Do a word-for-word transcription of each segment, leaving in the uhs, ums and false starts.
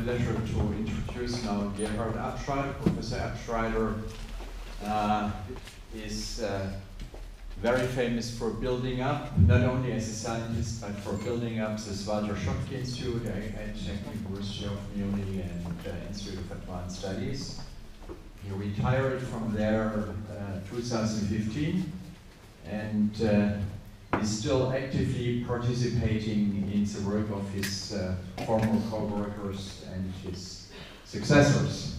pleasure to introduce now Gerhard Abschreider. Professor Abschreider uh, is uh, very famous for building up, not only as a scientist, but for building up the Walter Schottky Institute at the University of Munich and uh, Institute of Advanced Studies. He retired from there uh, two thousand fifteen and uh, is still actively participating in the work of his uh, former co-workers and his successors.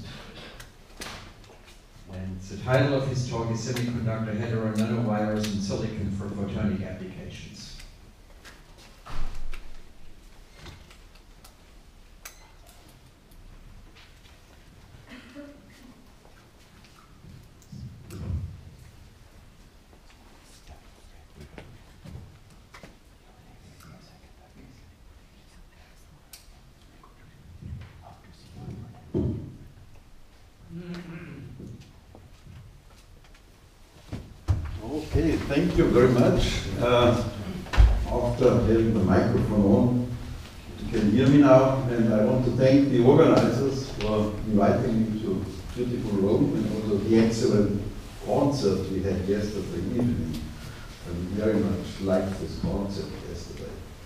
And the title of his talk is Semiconductor Hetero Nanowires and Silicon for Photonic Applications. Okay, thank you very much. Uh, after having the microphone on, you can hear me now, and I want to thank the organizers for inviting me to beautiful Rome and also the excellent concert we had yesterday evening. I very much liked this concert yesterday.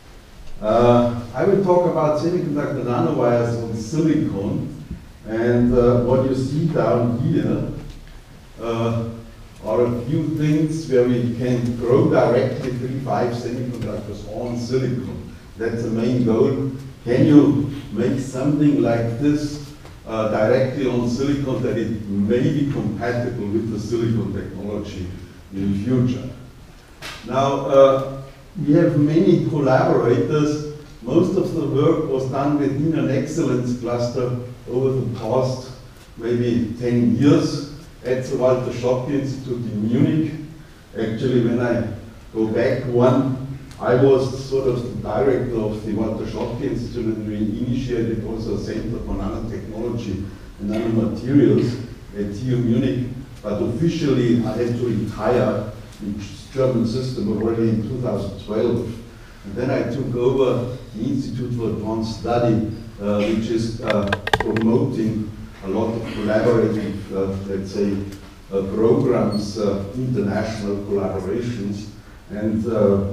Uh, I will talk about semiconductor nanowires on silicon, and uh, what you see down here uh, are a few things where we can grow directly three five semiconductors on silicon. That's the main goal. Can you make something like this uh, directly on silicon that it may be compatible with the silicon technology in the future? Now, uh, we have many collaborators. Most of the work was done within an excellence cluster over the past maybe ten years. At the Walter Schottky Institute in Munich. Actually, when I go back one, I was sort of the director of the Walter Schottky Institute, and we initiated also a Center for Nanotechnology and Nanomaterials at T U Munich. But officially, I had to retire in German system already in two thousand twelve. And then I took over the Institute for Advanced Study, uh, which is uh, promoting a lot of collaborative, uh, let's say, uh, programs, uh, international collaborations, and uh,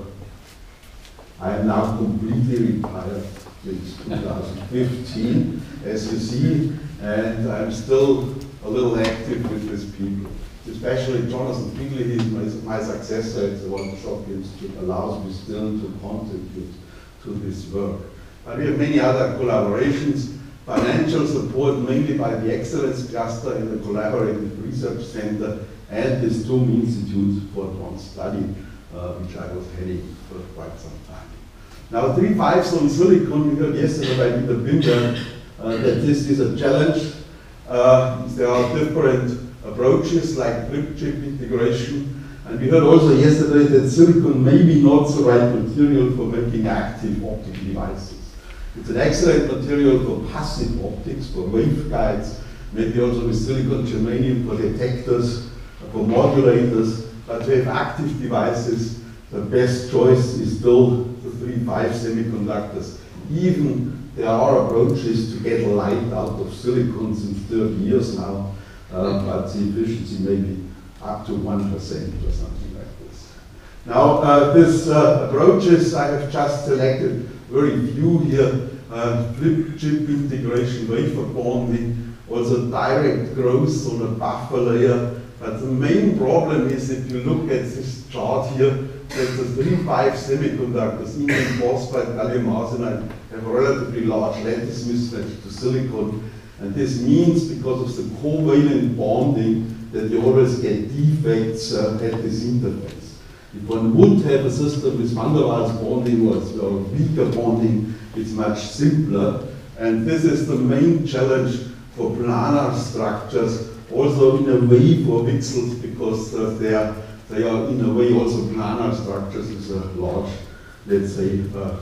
I am now completely retired since two thousand fifteen, as you see, and I'm still a little active with these people. Especially Jonathan Pigley, he's my, my successor at the Walter Schottky Institute, allows me still to contribute to this work. But we have many other collaborations. Financial support mainly by the Excellence Cluster in the Collaborative Research Center and the Stum Institute for Advanced Study, uh, which I was heading for quite some time. Now, three fives on silicon, we heard yesterday by Peter Binder uh, that this is a challenge. Uh, there are different approaches like flip chip integration, and we heard also yesterday that silicon may be not the right material for making active optical devices. It's an excellent material for passive optics, for waveguides, maybe also with silicon germanium for detectors, for modulators, but to have active devices, the best choice is still the three five semiconductors. Even there are approaches to get light out of silicon since thirty years now, uh, but the efficiency may be up to one percent or something like this. Now, uh, these uh, approaches, I have just selected very few here, uh, flip chip integration, wafer bonding, also direct growth on a buffer layer. But the main problem is, if you look at this chart here, that the three five semiconductors, indium phosphide, gallium arsenide, have a relatively large lattice mismatch to silicon. And this means, because of the covalent bonding, that you always get defects uh, at this interface. If one would have a system with van der Waals bonding or, or weaker bonding, it's much simpler. And this is the main challenge for planar structures, also in a way for VCSELs, because uh, they, are, they are in a way also planar structures with a large, let's say, uh,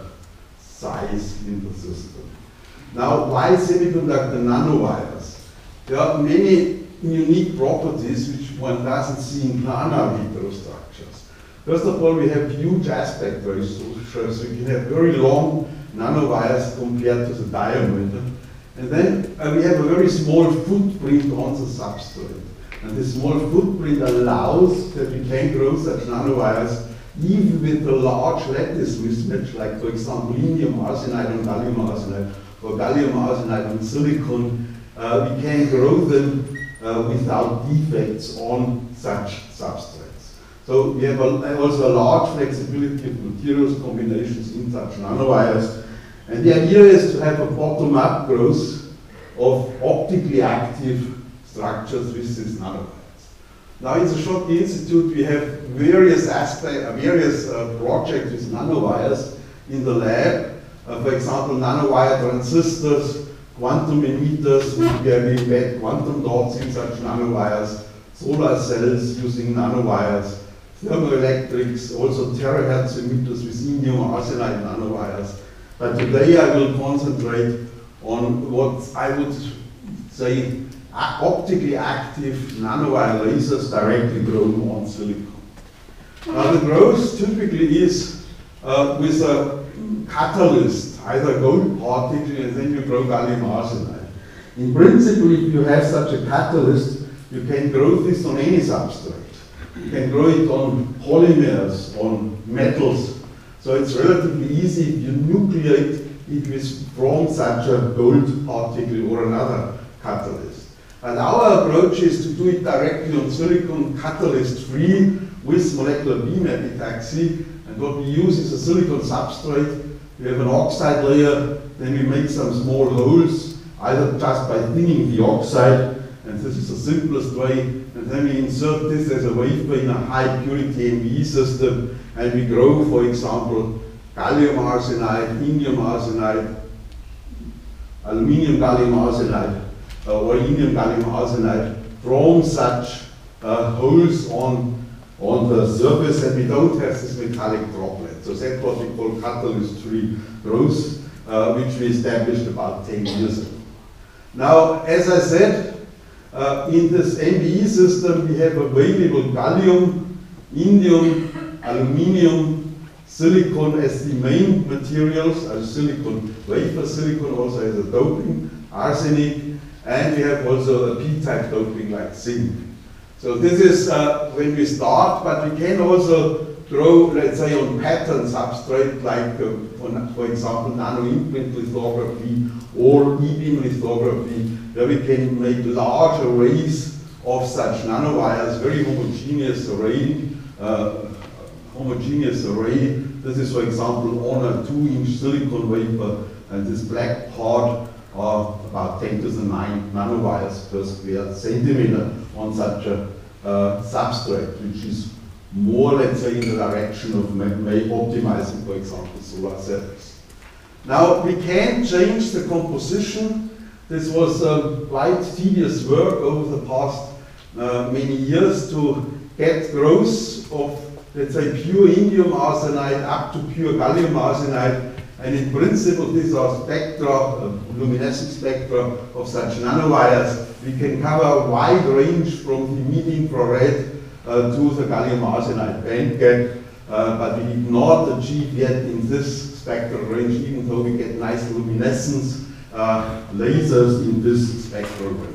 size in the system. Now, why semiconductor nanowires? There are many unique properties which one doesn't see in planar heterostructures. First of all, we have huge aspect ratios, so we can have very long nanowires compared to the diameter. And then uh, we have a very small footprint on the substrate. And this small footprint allows that we can grow such nanowires even with a large lattice mismatch, like for example indium arsenide on gallium arsenide, or gallium arsenide on silicon. Uh, we can grow them uh, without defects on such substrates. So we have a, also a large flexibility of materials combinations in such nanowires. And the idea is to have a bottom-up growth of optically active structures with these nanowires. Now in the Schottky Institute we have various aspects, various uh, projects with nanowires in the lab. Uh, for example, nanowire transistors, quantum emitters, where we embed quantum dots in such nanowires, solar cells using nanowires, thermoelectrics, also terahertz emitters with indium arsenide nanowires. But today I will concentrate on what I would say optically active nanowire lasers directly grown on silicon. Now the growth typically is uh, with a catalyst, either gold particle, and then you grow gallium arsenide. In principle, if you have such a catalyst, you can grow this on any substrate. You can grow it on polymers, on metals. So it's relatively easy if you nucleate it with, from such a gold particle or another catalyst. And our approach is to do it directly on silicon, catalyst-free, with molecular beam epitaxy. And what we use is a silicon substrate. We have an oxide layer, then we make some small holes, either just by thinning the oxide, and this is the simplest way, and then we insert this as a wafer in a high purity M V E system, and we grow, for example, gallium arsenide, indium arsenide, aluminium gallium arsenide, uh, or indium gallium arsenide from such uh, holes on, on the surface, and we don't have this metallic droplet. So that's what we call catalyst-free growth, uh, which we established about ten years ago. Now, as I said, uh, in this M V E system, we have available gallium, indium, aluminium, silicon as the main materials, as silicon wafer, silicon also has a doping, arsenic, and we have also a p-type doping like zinc. So this is uh, when we start, but we can also grow, let's say, on pattern substrate like, uh, for, for example, nano-imprint lithography or e-beam lithography, where we can make large arrays of such nanowires, very homogeneous array, uh, homogeneous array. This is, for example, on a two-inch silicon wafer, and this black part are about ten to the nine nanowires per square centimeter on such a uh, substrate, which is more, let's say, in the direction of optimizing, for example, solar cells. Now, we can change the composition. This was uh, quite tedious work over the past uh, many years to get growth of, let's say, pure indium arsenide up to pure gallium arsenide. And in principle, these are spectra, uh, luminescent spectra of such nanowires. We can cover a wide range from the mid-infrared uh, to the gallium arsenide bandgap, uh, but we did not achieve yet in this spectral range, even though we get nice luminescence uh, lasers in this spectral range.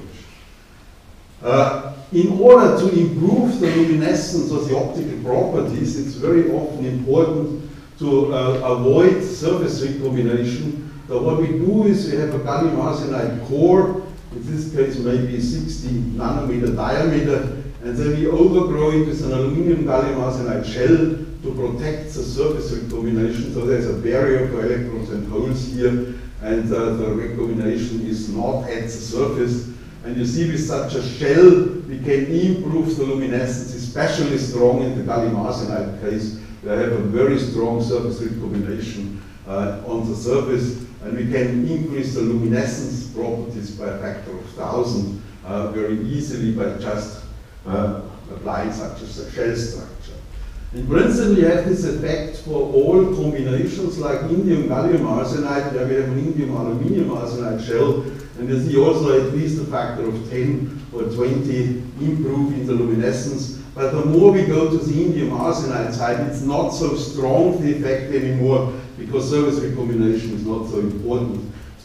Uh, in order to improve the luminescence of the optical properties, it's very often important to uh, avoid surface recombination. So what we do is we have a gallium arsenide core, in this case maybe sixty nanometer diameter, and then we overgrow it with an aluminum gallium arsenide shell to protect the surface recombination. So there's a barrier for electrons and holes here, and uh, the recombination is not at the surface. And you see, with such a shell, we can improve the luminescence, especially strong in the gallium arsenide case. We have a very strong surface recombination uh, on the surface, and we can increase the luminescence properties by a factor of one thousand uh, very easily by just uh, applying such a shell structure. In principle, you have this effect for all combinations like indium gallium arsenide, where we have an indium aluminium arsenide shell, and you see also at least a factor of ten or twenty improve in the luminescence. But the more we go to the indium arsenide side, it's not so strong the effect anymore, because surface recombination is not so important.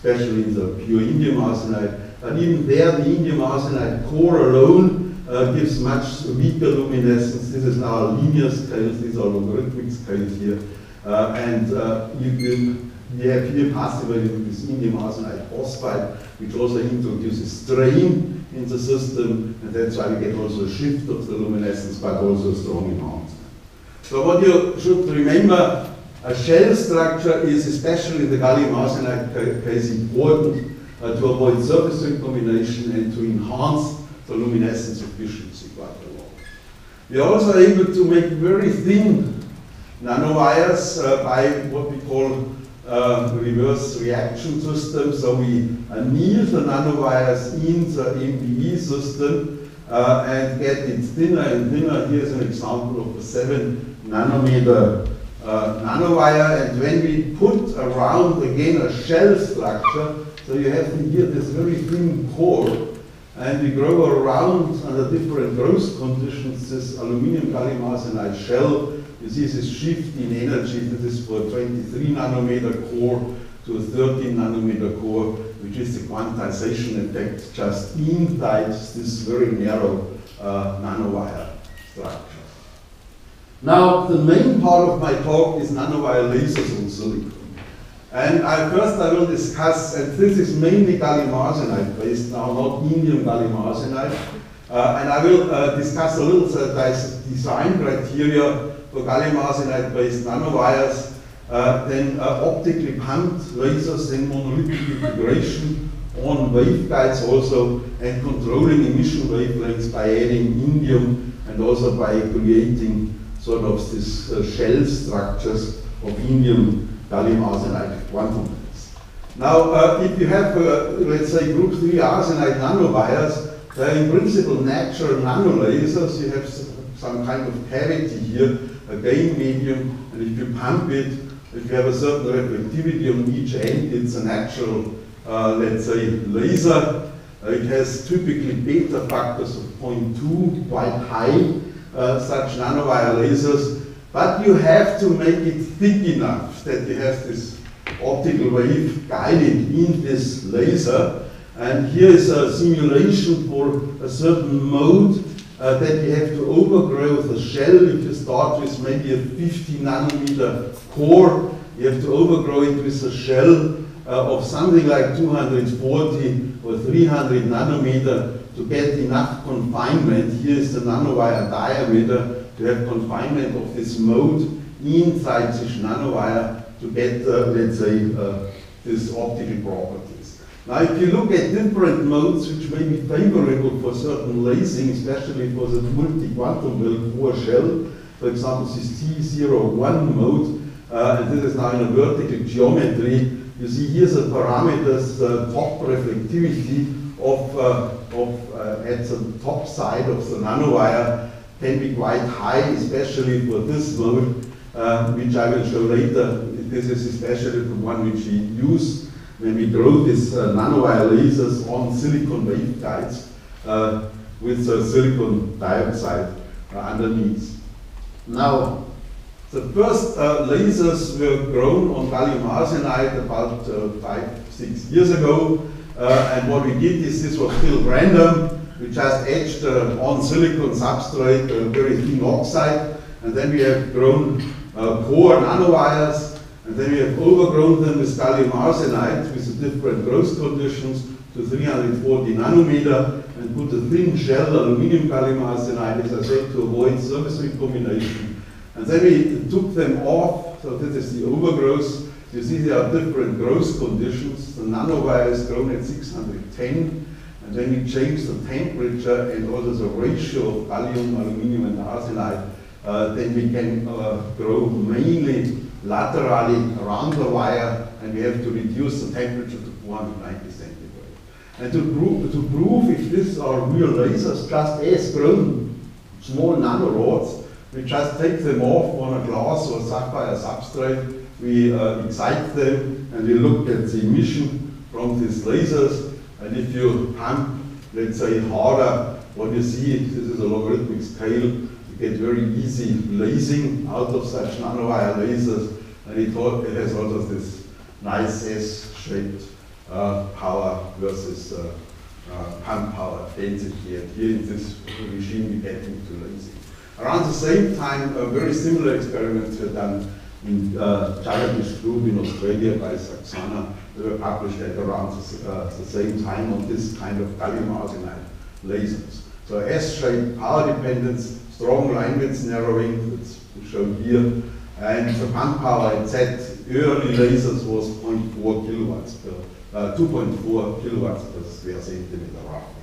especially in the pure indium arsenide. And even there, the indium arsenide core alone uh, gives much weaker luminescence. This is now a linear scale, these are logarithmic scales here. Uh, and uh, you, you, you have here passivated with this indium arsenide phosphide, which also introduces strain in the system, and that's why we get also a shift of the luminescence, but also a strong enhancement. So what you should remember, a shell structure is, especially in the gallium arsenide case, important uh, to avoid surface recombination and to enhance the luminescence efficiency quite a lot. We are also able to make very thin nanowires uh, by what we call uh, reverse reaction system. So we anneal the nanowires in the M B E system uh, and get it thinner and thinner. Here's an example of a seven nanometer uh, nanowire, and when we put around again a shell structure, so you have here this very thin core, and we grow around under different growth conditions this aluminum gallium arsenide shell. You see this shift in energy. This is for a twenty-three nanometer core to a thirteen nanometer core, which is the quantization effect just inside this very narrow uh, nanowire structure. Now, the main part of my talk is nanowire lasers on silicon. And I, first I will discuss, and this is mainly gallium arsenide based now, not indium gallium arsenide. Uh, and I will uh, discuss a little uh, design criteria for gallium arsenide based nanowires, uh, then uh, optically pumped lasers, then monolithic integration on waveguides also, and controlling emission wavelengths by adding indium and also by creating sort of these uh, shell structures of indium gallium arsenide quantum bands. Now, uh, if you have, uh, let's say, group three arsenide nanowires, they're in principle natural nanolasers. You have some kind of cavity here, a gain medium, and if you pump it, if you have a certain reflectivity on each end, it's a natural, uh, let's say, laser. Uh, it has typically beta factors of zero point two, quite high, uh, such nanowire lasers, but you have to make it thick enough that you have this optical wave guided in this laser. And here is a simulation for a certain mode uh, that you have to overgrow the shell. If you start with maybe a fifty nanometer core, you have to overgrow it with a shell uh, of something like two hundred forty or three hundred nanometer to get enough confinement. Here is the nanowire diameter to have confinement of this mode inside this nanowire to get, uh, let's say, uh, these optical properties. Now, if you look at different modes which may be favorable for certain lasing, especially for the multi-quantum well core shell, for example, this T zero one mode, uh, and this is now in a vertical geometry. You see here's the parameters, the uh, top reflectivity of, uh, of uh, at the top side of the nanowire can be quite high, especially for this mode, uh, which I will show later. This is especially the one which we use when we grow these uh, nanowire lasers on silicon waveguides uh, with uh, silicon dioxide uh, underneath. Now, the first uh, lasers were grown on gallium arsenide about uh, five, six years ago. Uh, and what we did is, this was still random. We just etched uh, on silicon substrate a very thin oxide, and then we have grown uh, core nanowires, and then we have overgrown them with gallium arsenide with the different growth conditions to three hundred forty nanometer, and put a thin shell aluminum gallium arsenide, as I said, to avoid surface recombination. And then we took them off, so this is the overgrowth. You see there are different growth conditions. The nanowire is grown at six hundred ten, and then we change the temperature and also the ratio of gallium, aluminum, and arsenide. Uh, then we can uh, grow mainly laterally around the wire, and we have to reduce the temperature to four hundred ninety centigrade. And to prove, to prove if these are real lasers, just as grown small nanorods, we just take them off on a glass or sapphire substrate. We uh, excite them, and we look at the emission from these lasers. And if you pump, let's say, harder, what you see, this is a logarithmic scale, you get very easy lasing out of such nanowire lasers, and it, it has also this nice S-shaped uh, power versus uh, uh, pump power density. And here in this regime we get into lasing. Around the same time, uh, very similar experiments were done in uh, Jagadish group in Australia by Saxana. They were published at around the, uh, the same time on this kind of gallium arsenide lasers. So S-shaped power dependence, strong line width narrowing, that's shown here, and the pump power at Z early lasers was zero point four kilowatts per, uh, two point four kilowatts per square centimeter roughly.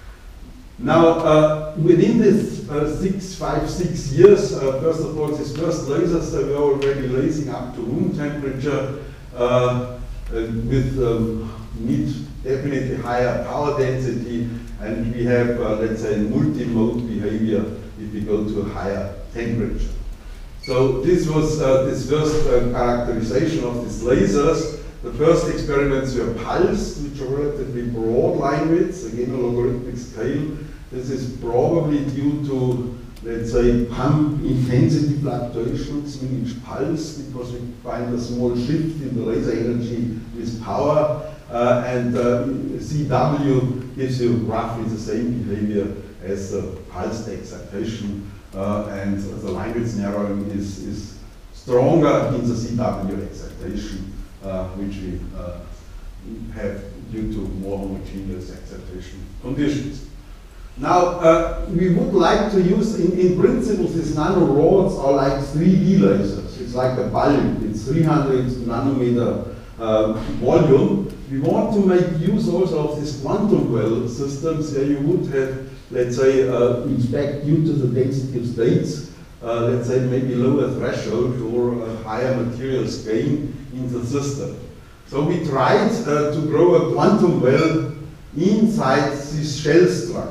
Now, uh, within this uh, six, five, six years, uh, first of all, these first lasers uh, were already lasing up to room temperature uh, with um, need definitely higher power density, and we have, uh, let's say, multi-mode behavior if we go to a higher temperature. So this was uh, this first uh, characterization of these lasers. The first experiments were pulsed, which are relatively broad line widths, again a logarithmic scale. This is probably due to, let's say, pump intensity fluctuations in each pulse, because we find a small shift in the laser energy with power, uh, and uh, C W gives you roughly the same behavior as the pulsed excitation, uh, and the line width narrowing is, is stronger in the C W excitation, uh, which we uh, have due to more homogeneous excitation conditions. Now, uh, we would like to use, in, in principle, these nanorods are like three D lasers. It's like a bulb, it's three hundred nanometer uh, volume. We want to make use also of these quantum well systems where you would have, let's say, uh, expect due to the density of states, uh, let's say maybe lower threshold or a higher materials gain in the system. So we tried uh, to grow a quantum well inside this shell structure.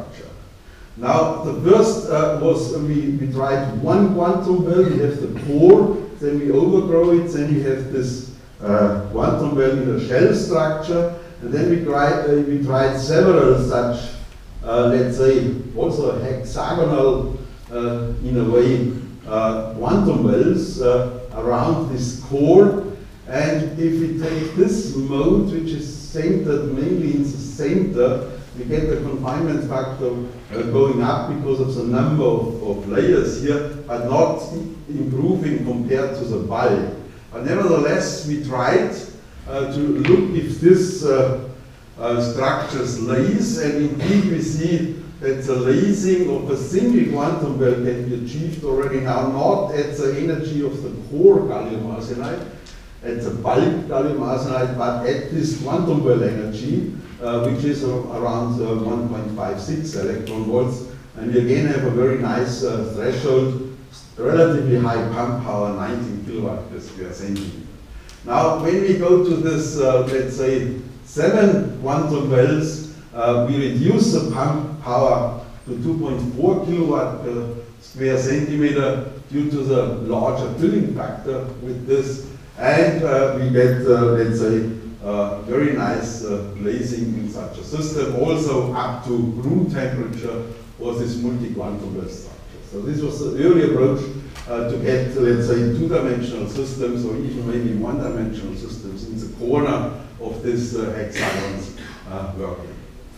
Now, the first uh, was uh, we, we tried one quantum well, we have the core, then we overgrow it, then we have this uh, quantum well in a shell structure, and then we tried, uh, we tried several such, uh, let's say, also hexagonal, uh, in a way, uh, quantum wells uh, around this core. And if we take this mode, which is centered mainly in the center, we get the confinement factor uh, going up because of the number of, of layers here, but not improving compared to the bulk. But nevertheless, we tried uh, to look if this uh, uh, structures lace, and indeed we see that the lasing of a single quantum well can be achieved already now, not at the energy of the core gallium arsenide, at the bulk gallium arsenide, but at this quantum well energy, uh, which is uh, around uh, one point five six electron volts. And we again have a very nice uh, threshold, relatively high pump power, nineteen kilowatt per square centimeter. Now, when we go to this, uh, let's say, seven quantum wells, uh, we reduce the pump power to two point four kilowatt per square centimeter due to the larger filling factor with this. And uh, we get, uh, let's say, uh, very nice uh, lasing in such a system, also up to room temperature for this multi-quantum well structure. So this was the early approach uh, to get, let's say, two-dimensional systems or even maybe one-dimensional systems in the corner of this uh, hexagons uh, working.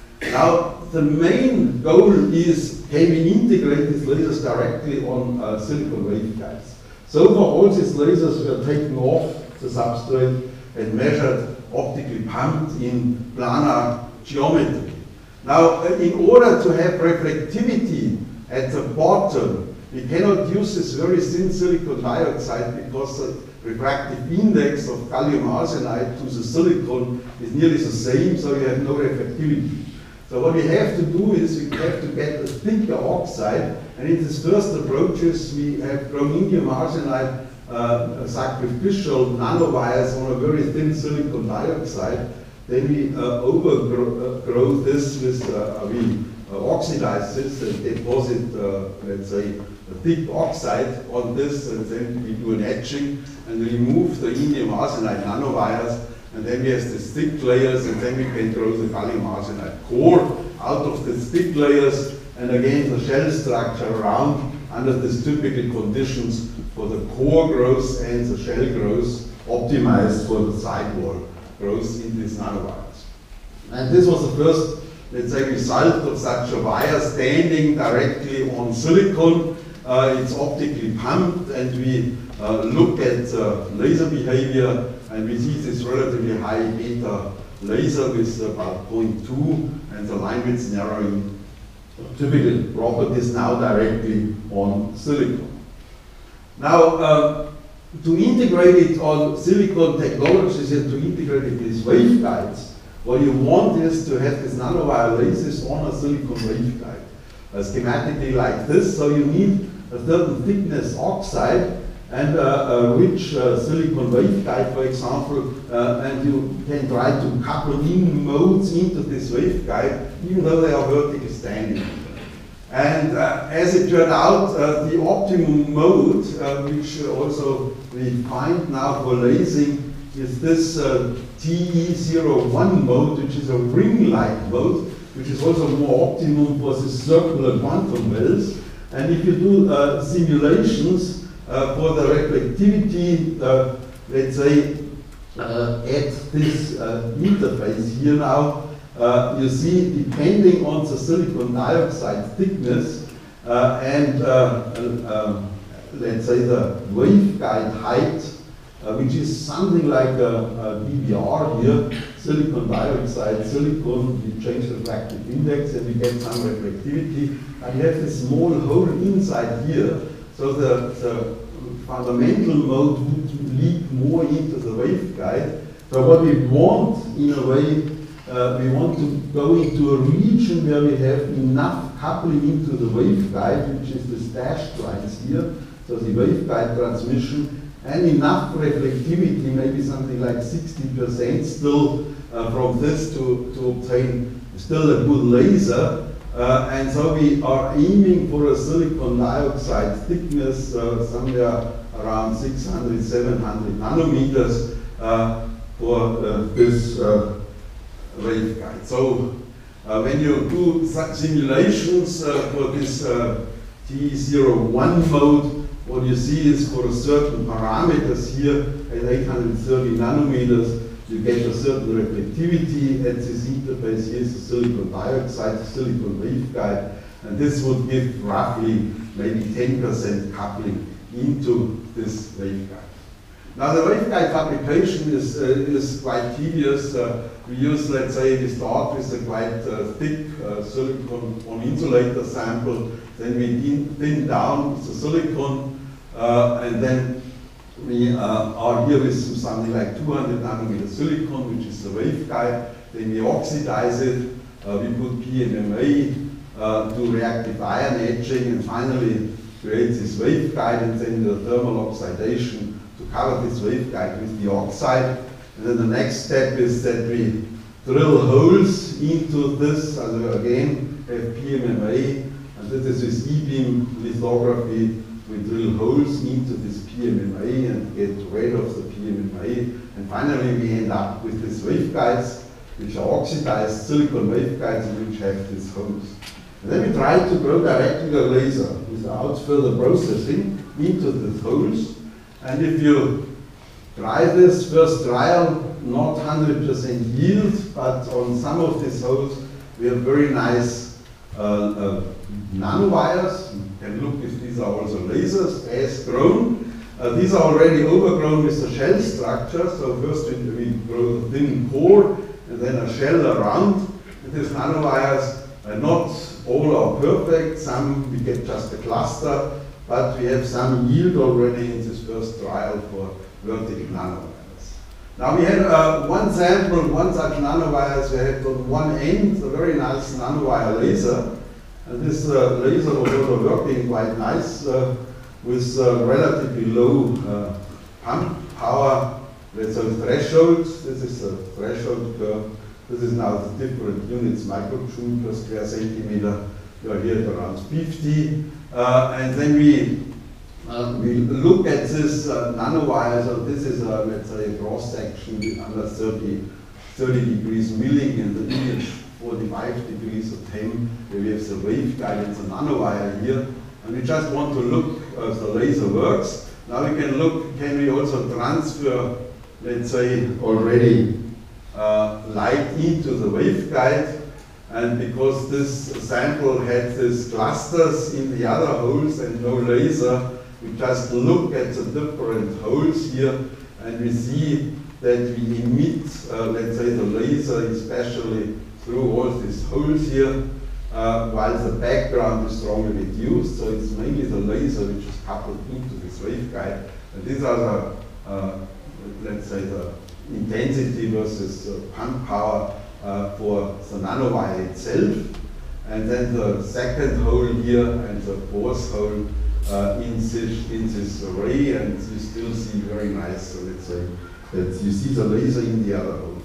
Now, the main goal is, can we integrate these lasers directly on uh, silicon waveguides? So far, all these lasers were taken off the substrate and measured, optically pumped in planar geometry. Now, in order to have reflectivity at the bottom, we cannot use this very thin silicon dioxide because the refractive index of gallium arsenide to the silicon is nearly the same, so you have no reflectivity. So what we have to do is we have to get a thicker oxide, and in these first approaches we have grown indium arsenide uh, sacrificial nanowires on a very thin silicon dioxide. Then we uh, overgrow uh, grow this with, uh, we uh, oxidize this and deposit, uh, let's say, a thick oxide on this, and then we do an etching and remove the indium arsenide nanowires. And then we have these thick layers, and then we can grow the gallium arsenide core out of these thick layers, and again the shell structure around under these typical conditions for the core growth and the shell growth optimized for the sidewall growth in these nanowires. And this was the first, let's say, result of such a wire standing directly on silicon. Uh, it's optically pumped, and we uh, look at uh, laser behavior, and we see this relatively high beta laser with about zero point two, and the line width narrowing typical properties now directly on silicon. Now, uh, to integrate it on silicon technologies and to integrate it with waveguides, what you want is to have this nanowire lasers on a silicon waveguide, uh, schematically like this. So you need a certain thickness oxide and uh, a rich uh, silicon waveguide, for example, uh, and you can try to couple in modes into this waveguide, even though they are vertically standing. And uh, as it turned out, uh, the optimum mode, uh, which uh, also we find now for lasing, is this uh, T E zero one mode, which is a ring-like mode, which is also more optimum for the circular quantum wells. And if you do uh, simulations uh, for the reflectivity, uh, let's say, uh, at this uh, interface here now, uh, you see, depending on the silicon dioxide thickness uh, and, uh, uh, let's say, the waveguide height, Uh, which is something like a, a D B R here, silicon dioxide, silicon, we change the refractive index and we get some reflectivity. And you have this small hole inside here, so the, the fundamental mode would leak more into the waveguide. So what we want, in a way, uh, we want to go into a region where we have enough coupling into the waveguide, which is the dashed lines here, so the waveguide transmission, and enough reflectivity, maybe something like sixty percent still uh, from this to, to obtain still a good laser. Uh, and so we are aiming for a silicon dioxide thickness uh, somewhere around six hundred, seven hundred nanometers uh, for uh, this uh, waveguide. So uh, when you do such simulations uh, for this uh, T E zero one mode, what you see is for a certain parameters here at eight hundred thirty nanometers, you get a certain reflectivity at this interface. Here is the silicon dioxide, silicon waveguide, and this would give roughly maybe ten percent coupling into this waveguide. Now the waveguide fabrication is, uh, is quite tedious. Uh, we use, let's say, we start with a quite uh, thick uh, silicon on insulator sample, then we thin, thin down the silicon, Uh, and then we uh, are here with something like two hundred nanometer silicon, which is the waveguide. Then we oxidize it, uh, we put P M M A, uh, do reactive ion etching, and finally create this waveguide, and then the thermal oxidation to cover this waveguide with the oxide. And then the next step is that we drill holes into this, and again have P M M A, and this is with E-beam lithography. We drill holes into this P M M A and get rid of the P M M A. And finally we end up with these waveguides, which are oxidized silicon waveguides, which have these holes. And then we try to go directly the laser without further processing into the holes. And if you try this first trial, not one hundred percent yield, but on some of these holes we have very nice uh, uh, nanowires. You can look if these are also lasers, as grown. Uh, these are already overgrown with the shell structure. So first we, we grow a thin core and then a shell around. And these nanowires, uh, not all are perfect. Some we get just a cluster, but we have some yield already in this first trial for vertical nanowires. Now we had uh, one sample, one such nanowires. We had on one end a very nice nanowire laser. And this uh, laser was also working quite nice uh, with uh, relatively low uh, pump power, let's say thresholds. This is a threshold curve. This is now the different units, microjoule per square centimeter. We are here at around fifty. Uh, and then we, uh, we look at this uh, nanowire. So this is, a, let's say, a cross section under thirty, thirty degrees milling, and the image forty-five degrees of ten, where we have the waveguide and the nanowire here. And we just want to look as the laser works. Now we can look, can we also transfer, let's say, already uh, light into the waveguide, and because this sample had these clusters in the other holes and no laser, we just look at the different holes here, and we see that we emit, uh, let's say, the laser especially through all these holes here, uh, while the background is strongly reduced. So it's mainly the laser which is coupled into this waveguide. And these are the, uh, let's say, the intensity versus uh, pump power uh, for the nanowire itself. And then the second hole here and the fourth hole uh, in, this, in this array, and you still see very nice, so let's say, that you see the laser in the other holes.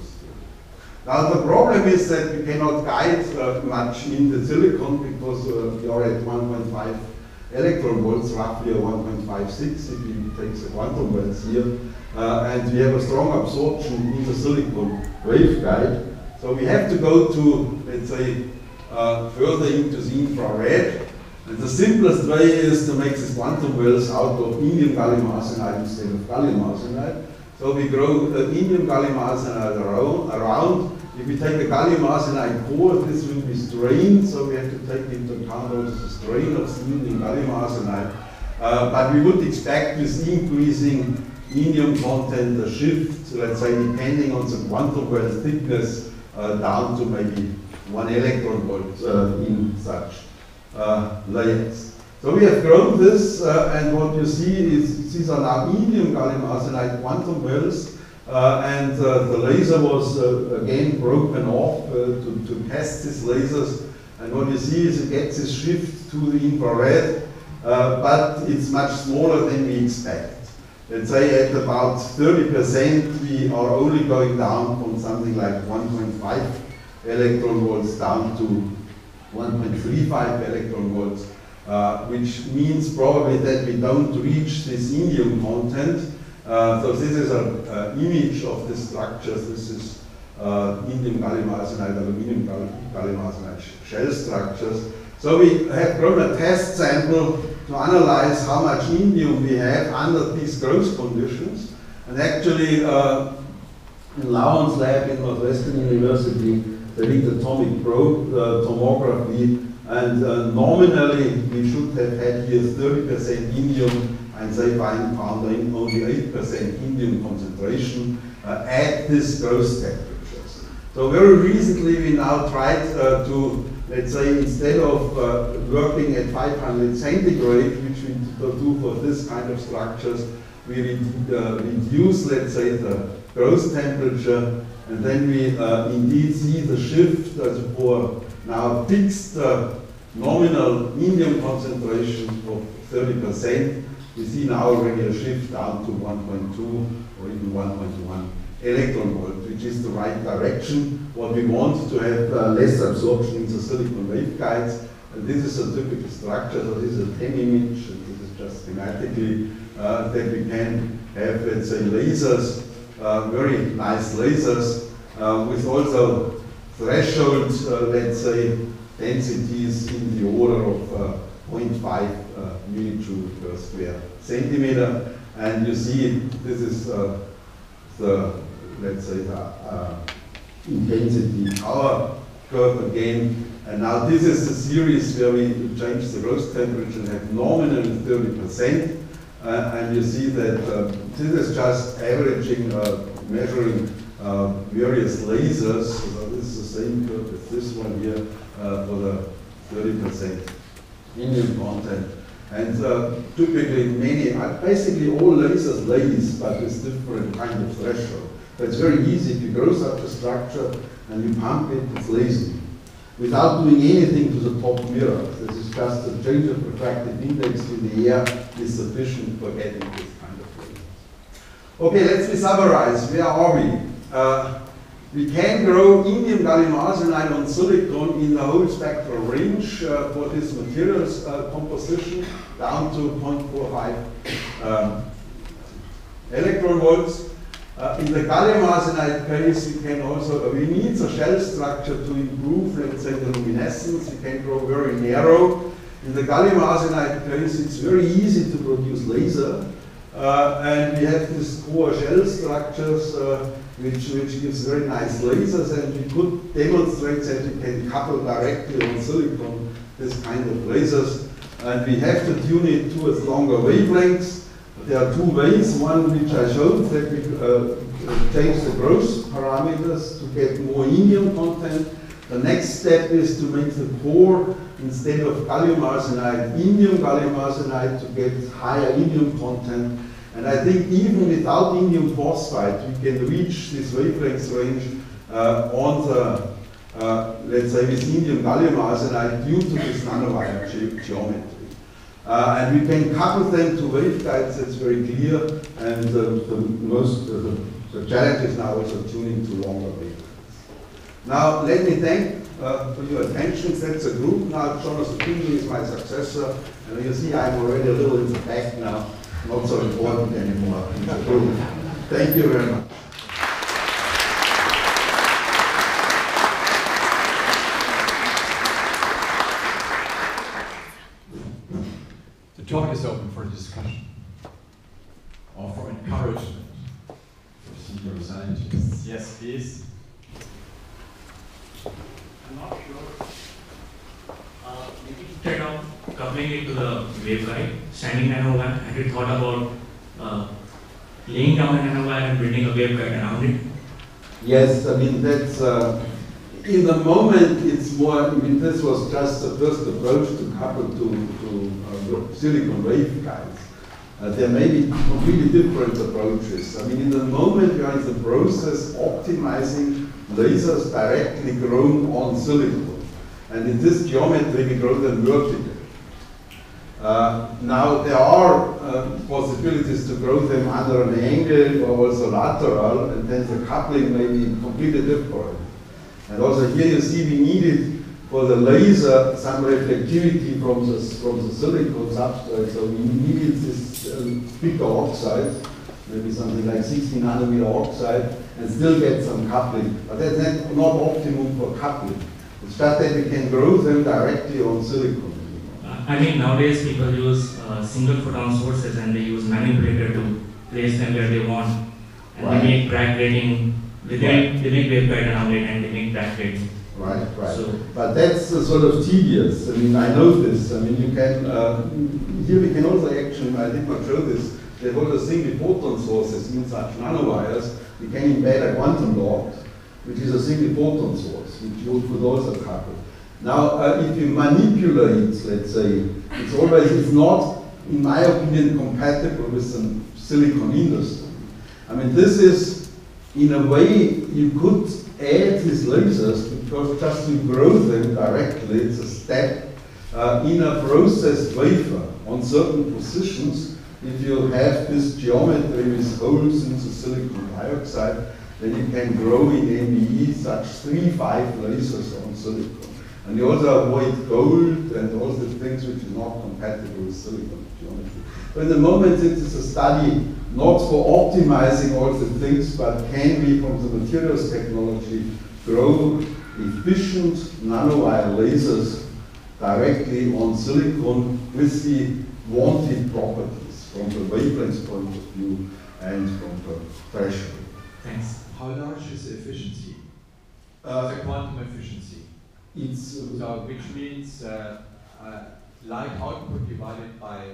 Now the problem is that we cannot guide uh, much in the silicon because uh, we are at one point five electron volts, roughly a one point five six if you take the quantum wells here, uh, and we have a strong absorption in the silicon waveguide. So we have to go to, let's say, uh, further into the infrared. And the simplest way is to make these quantum wells out of indium gallium arsenide instead of gallium arsenide. So we grow uh, indium gallium arsenide around, around. If we take a gallium arsenide core, this will be strained, so we have to take into account also the strain of the indium gallium arsenide. Uh, but we would expect with increasing indium content a shift, let's say, depending on the quantum well thickness, uh, down to maybe one electron volt uh, in such uh, layers. So we have grown this, uh, and what you see is these are now indium gallium arsenide quantum wells, uh, and uh, the laser was uh, again broken off uh, to, to test these lasers. And what you see is it gets this shift to the infrared, uh, but it's much smaller than we expect. Let's say at about thirty percent we are only going down from something like one point five electron volts down to one point three five electron volts. Uh, which means probably that we don't reach this indium content. Uh, so this is an image of the structures. This is uh, indium gallium arsenide, aluminum gallium arsenide shell structures. So we have grown a test sample to analyze how much indium we have under these growth conditions. And actually, uh, in Lauen's lab in Northwestern University, they did atomic probe uh, tomography. And uh, nominally, we should have had here thirty percent indium, and they find found only eight percent indium concentration uh, at this growth temperatures. So very recently, we now tried uh, to, let's say, instead of uh, working at five hundred centigrade, which we do for this kind of structures, we re uh, reduce, let's say, the growth temperature, and then we uh, indeed see the shift as for now fixed uh, nominal indium concentration of thirty percent. We see now already a shift down to one point two or even one point one electron volt, which is the right direction. What we want to have uh, less absorption in the silicon waveguides. And this is a typical structure, so this is a TEM image, and this is just schematically uh, that we can have, let's say, lasers, uh, very nice lasers, uh, with also threshold, uh, let's say, densities in the order of uh, zero point five uh, millijoule per square centimeter. And you see this is uh, the, let's say, the uh, intensity power curve again. And now this is the series where we change the growth temperature and have nominally thirty percent. Uh, and you see that uh, this is just averaging, uh, measuring uh, various lasers. So this is the same curve as this one here uh, for the thirty percent indium content. And uh, typically many, uh, basically all lasers laze, but with different kind of threshold. But it's very easy. If you grow such a structure and you pump it, it's lasing, without doing anything to the top mirror. This is just a change of refractive index to the air is sufficient for getting this kind of lasers. Okay, let's me summarize. Where are we? Uh, we can grow indium gallium arsenide on silicon in the whole spectral range uh, for this materials uh, composition down to zero point four five um, electron volts. Uh, in the gallium arsenide case, we can also, uh, we need a shell structure to improve, let's say, the luminescence. We can grow very narrow. In the gallium arsenide case, it's very easy to produce laser. Uh, and we have these core shell structures uh, which, which gives very nice lasers, and we could demonstrate that we can couple directly on silicon this kind of lasers. And we have to tune it towards longer wavelengths. There are two ways. One which I showed, that we uh, change the growth parameters to get more indium content. The next step is to make the core, instead of gallium arsenide, indium gallium arsenide to get higher indium content. And I think even without indium phosphide, we can reach this wavelength range uh, on the, uh, let's say, with indium gallium arsenide due to this nanowire ge geometry. Uh, and we can couple them to waveguides, that's very clear. And uh, the most, uh, the, the challenge is now also tuning to longer wavelengths. Now, let me thank uh, for your attention. That's a group now. Jonathan Kingley is my successor. And you see, I'm already a little in the back now. Not so important anymore in the group. Thank you very much. The talk is open for discussion or for encouragement for senior scientists. Yes, please. I'm not sure. Uh, maybe instead of coupling it to the waveguide, standing nanowire, have you thought about uh, laying down a nanowire and building a waveguide around it? Yes, I mean, that's, uh, in the moment it's more, I mean, this was just the first approach to couple to, to uh, silicon waveguides. Uh, there may be completely different approaches. I mean, in the moment we are in the process optimizing lasers directly grown on silicon. And in this geometry, we grow them vertically. Uh, now, there are uh, possibilities to grow them under an angle or also lateral, and then the coupling may be completely different. And also here you see we needed for the laser some reflectivity from the, from the silicon substrate, so we needed this uh, bigger oxide, maybe something like sixty nanometer oxide, and still get some coupling. But that's not optimum for coupling. It's just that we can grow them directly on silicon. Uh, I mean, nowadays people use uh, single photon sources and they use manipulator to place them where they want. And Right. they make drag grading, they, Right. make, they make waveguide around it and they make drag grading. Right, right. So, but that's uh, sort of tedious. I mean, I know this. I mean, you can, uh, here we can also actually, I did not show this, there were the single photon sources in such nanowires. We can embed a quantum dot, which is a single photon source, which you could also couple. Now, uh, if you manipulate, let's say, it's always, it's not, in my opinion, compatible with some silicon industry. I mean, this is, in a way, you could add these lasers because just to grow them directly, it's a step uh, in a processed wafer on certain positions. If you have this geometry with holes in the silicon dioxide, then you can grow in M B E such three, five lasers on silicon. And you also avoid gold and all the things which is not compatible with silicon geometry. So in the moment it is a study not for optimizing all the things, but can we from the materials technology grow efficient nanowire lasers directly on silicon with the wanted properties from the wavelength point of view and from the threshold. thanks. How large is the efficiency? Uh, the quantum efficiency. It's uh, So, which means uh, uh, light output divided by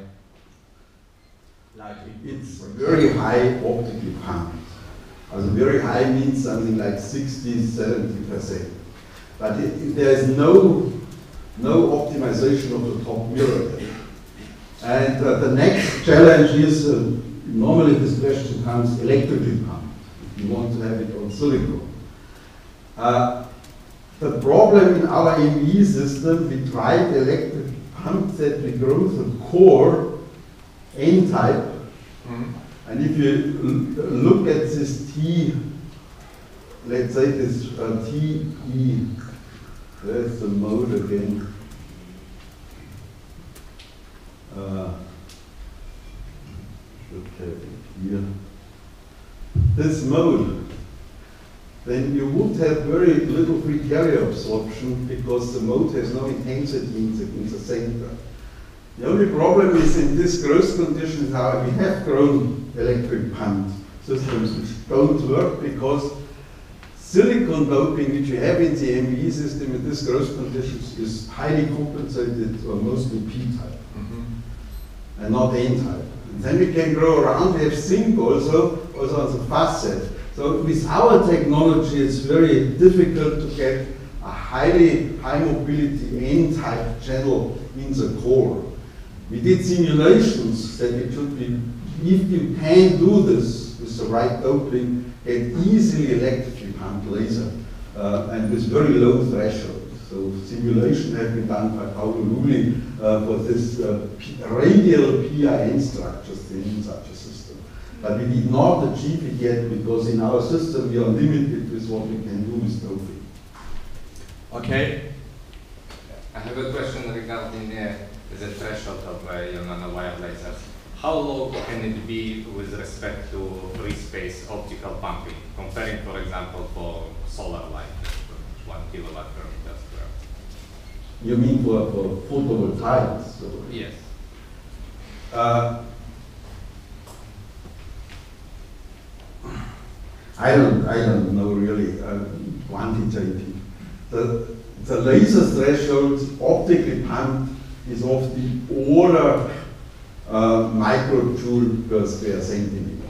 light input. it's very high optical count. Also very high means something like sixty, seventy percent. But it, it, there is no, no optimization of the top mirror. And uh, the next challenge is, uh, normally this question comes electrically pumped, if you want to have it on silicon. Uh, the problem in our M E system, we tried electric pump that we grow the core N-type. Mm-hmm. And if you l- look at this T, let's say this uh, T E, there's the mode again. Uh, should have it here. This mode, then you would have very little free carrier absorption because the mode has no intensity in the, in the center. The only problem is in this growth condition how we have grown electric pump systems which don't work because silicon doping which we have in the M E system in this growth conditions is highly compensated or mostly P-type mm-hmm. and not N-type. And then we can grow around, we have zinc also, also on the facet. So with our technology it's very difficult to get a highly high mobility N-type channel in the core. We did simulations that it should be, if you can do this with the right doping, get easily electrically pumped laser uh, and with very low threshold. So simulation has been done by Paolo Lulli uh, for this uh, P radial P I N structures in such a system. But we did not achieve it yet because in our system we are limited with what we can do with doping. Okay. I have a question regarding uh, the threshold of uh, your nanowire lasers. How low can it be with respect to free space optical pumping, comparing, for example, for solar light, one kilowatt per meter square? You mean for, for photovoltaics? So yes. Uh, I don't, I don't know really uh, quantitative. The, the laser threshold optically pumped is of the order uh, microjoule per square centimeter.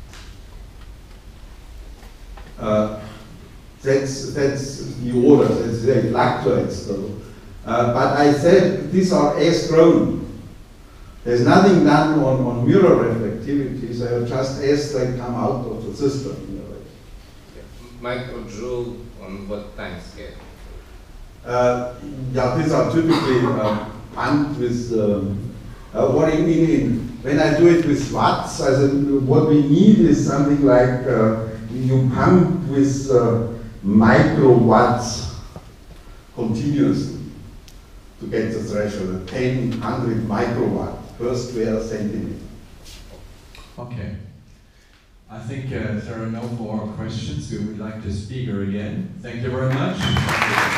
Uh, that's, that's the order, that's, it fluctuates though. Uh, but I said these are as grown. There's nothing done on, on mirror reflectivities, they are just as they come out of the system. In a way. Microjoule on what time scale? Uh, yeah, these are typically uh, pumped with, um, uh, what I mean, in, when I do it with watts, I said, what we need is something like uh, you pump with uh, microwatts continuously to get the threshold, ten, one hundred microwatt per square centimeter. Okay. I think uh, there are no more questions. We would like the speaker again. Thank you very much.